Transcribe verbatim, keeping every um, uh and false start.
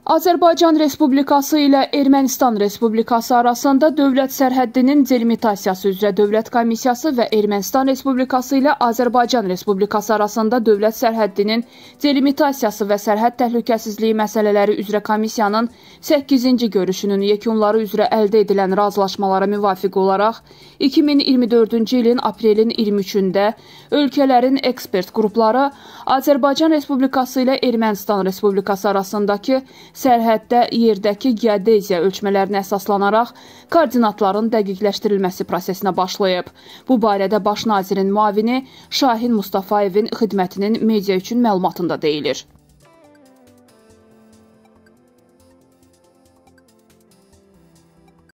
Azərbaycan Respublikası ilə Ermənistan Respublikası arasında dövlət sərhəddinin delimitasiyası üzrə Dövlət Komissiyası və Ermənistan Respublikası ilə Azərbaycan Respublikası arasında dövlət sərhəddinin delimitasiyası və sərhəd təhlükəsizliyi məsələləri üzrə komissiyanın səkkizinci görüşünün yekunları üzrə əldə edilən razılaşmalara müvafiq olaraq iki min iyirmi dördüncü ilin aprelin iyirmi üçündə ölkələrin ekspert qrupları Azərbaycan Respublikası ilə Ermənistan Respublikası arasındakı sərhəddə yerdəki geodeziya ölçmələrinə əsaslanaraq koordinatların dəqiqləşdirilməsi prosesinə başlayıb. Bu barədə Baş nazirin müavini Şahin Mustafayevin xidmətinin media üçün məlumatında deyilir.